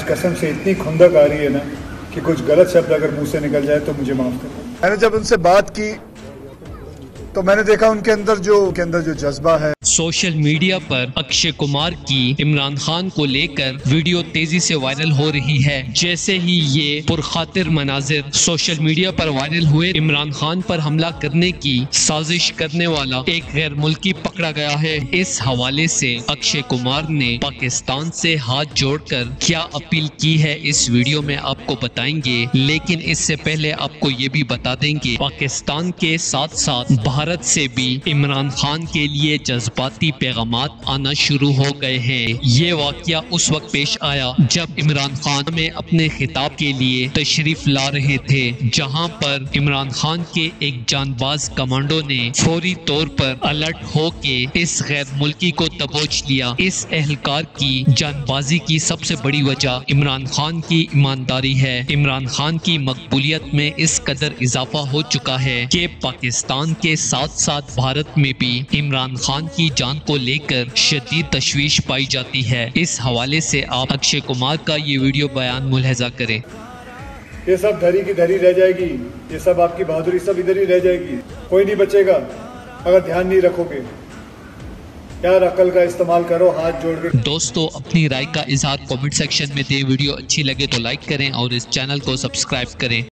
कसम से इतनी खुंदक आ रही है ना कि कुछ गलत शब्द अगर मुंह से निकल जाए तो मुझे माफ कर। मैंने जब उनसे बात की तो मैंने देखा उनके अंदर जो जज्बा है। सोशल मीडिया पर अक्षय कुमार की इमरान खान को लेकर वीडियो तेजी से वायरल हो रही है। जैसे ही ये पुरखातिर मनाजिर सोशल मीडिया पर वायरल हुए, इमरान खान पर हमला करने की साजिश करने वाला एक गैर मुल्की पकड़ा गया है। इस हवाले से अक्षय कुमार ने पाकिस्तान से हाथ जोड़कर क्या अपील की है इस वीडियो में आपको बताएंगे, लेकिन इससे पहले आपको ये भी बता देंगे पाकिस्तान के साथ साथ भारत से भी इमरान खान के लिए जज्बाती पैगामात आना शुरू हो गए हैं। ये वाकया उस वक्त पेश आया जब इमरान खान में अपने खिताब के लिए तशरीफ ला रहे थे, जहां पर इमरान खान के एक जानबाज कमांडो ने फौरी तौर पर अलर्ट होके इस गैर मुल्की को दबोच लिया। इस एहलकार की जानबाजी की सबसे बड़ी वजह इमरान खान की ईमानदारी है। इमरान खान की मकबूलियत में इस कदर इजाफा हो चुका है कि पाकिस्तान के साथ साथ भारत में भी इमरान खान की जान को लेकर शदीद तशवीश पाई जाती है। इस हवाले से आप अक्षय कुमार का ये वीडियो बयान मुलाहिजा करें। ये सब धरी की धरी रह जाएगी, ये सब आपकी बहादुरी सब इधर ही रह जाएगी, कोई नहीं बचेगा अगर ध्यान नहीं रखोगे। यार अकल का इस्तेमाल करो, हाथ जोड़ के। दोस्तों अपनी राय का इजहार कमेंट सेक्शन में दें। वीडियो अच्छी लगे तो लाइक करें और इस चैनल को सब्सक्राइब करें।